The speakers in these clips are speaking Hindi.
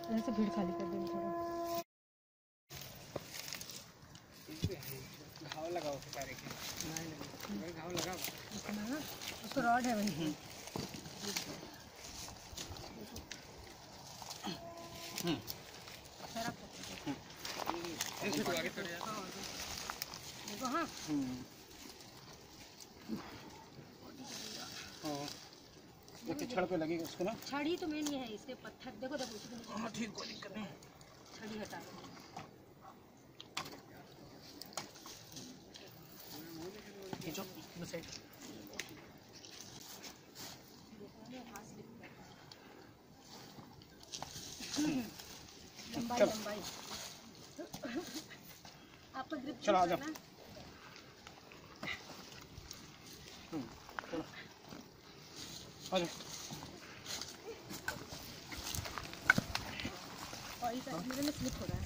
ऐसे भीड़ खाली कर देंगे थोड़ा। घाव लगाओ सारे के। नहीं घाव लगाओ इतना ना उसको रॉड है वहीं। ऐसे तो आगे चढ़ जाता है। देखो हाँ देखिए छड़ पे लगेगा उसको ना। छड़ी तो मेन ये है, इसके पत्थर देखो देखो। हाँ ठीक, कोई दिक्कत नहीं। छड़ी हटा दो। खींचो बस एक। लंबाई लंबाई आपको ग्रिप चलो आ जाओ। करना। चलो आ जाओ। और इस मेरे में स्लिप हो रहा है।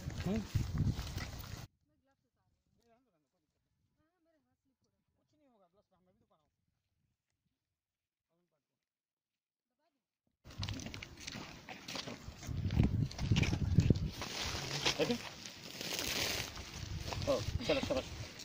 ओके ओ चलो चलो।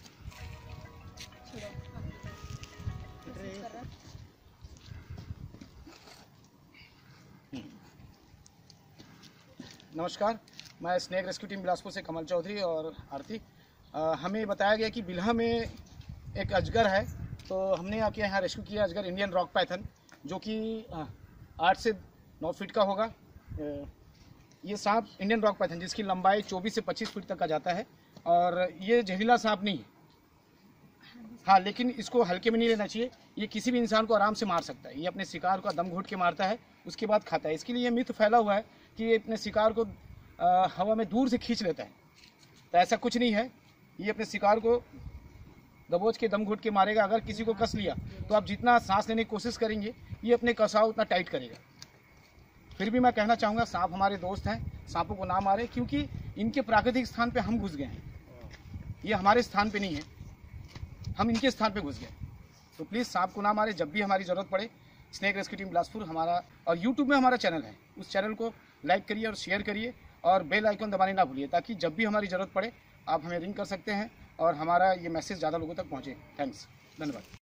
नमस्कार, मैं स्नेक रेस्क्यू टीम बिलासपुर से कमल चौधरी और आरती। हमें बताया गया कि बिल्हा में एक अजगर है, तो हमने आपके यहाँ रेस्क्यू किया अजगर इंडियन रॉक पाइथन, जो कि 8 से 9 फीट का होगा। ये सांप इंडियन रॉक पाइथन जिसकी लंबाई 24 से 25 फीट तक का जाता है, और ये जहरीला सांप नहीं है। हाँ, लेकिन इसको हल्के में नहीं लेना चाहिए। ये किसी भी इंसान को आराम से मार सकता है। ये अपने शिकार को दम घोट के मारता है, उसके बाद खाता है। इसके लिए ये मिथ फैला हुआ है कि ये अपने शिकार को हवा में दूर से खींच लेता है, तो ऐसा कुछ नहीं है। ये अपने शिकार को दबोच के दम घोट के मारेगा। अगर किसी को कस लिया तो आप जितना सांस लेने की कोशिश करेंगे, ये अपने कसाव उतना टाइट करेगा। फिर भी मैं कहना चाहूँगा, सांप हमारे दोस्त हैं, सांपों को ना मारे, क्योंकि इनके प्राकृतिक स्थान पे हम घुस गए हैं। ये हमारे स्थान पे नहीं है, हम इनके स्थान पे घुस गए। तो प्लीज़ सांप को ना मारे। जब भी हमारी ज़रूरत पड़े, स्नेक रेस्क्यू टीम बिलासपुर हमारा, और यूट्यूब में हमारा चैनल है, उस चैनल को लाइक करिए और शेयर करिए, और बेल आइकन दबाने ना भूलिए, ताकि जब भी हमारी ज़रूरत पड़े आप हमें रिंग कर सकते हैं और हमारा ये मैसेज ज़्यादा लोगों तक पहुँचे। थैंक्स, धन्यवाद।